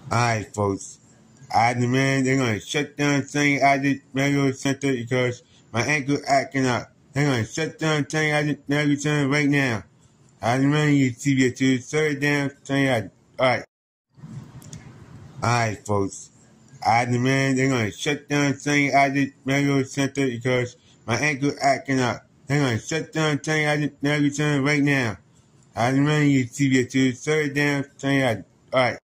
Alright, folks. I demand they're going to shut down Stanley Isaacs Neighborhood Center because my ankle acting up. They're going to shut down Stanley Isaacs Neighborhood Center right now. I demand you CBS2 shut it down Stanley Isaac. Alright, folks. I demand they're going to shut down Stanley Isaacs Neighborhood Center because my ankle acting up. They're going to shut down Stanley Isaacs Neighborhood Center right now. I demand you CBS2 shut it down Stanley Isaac.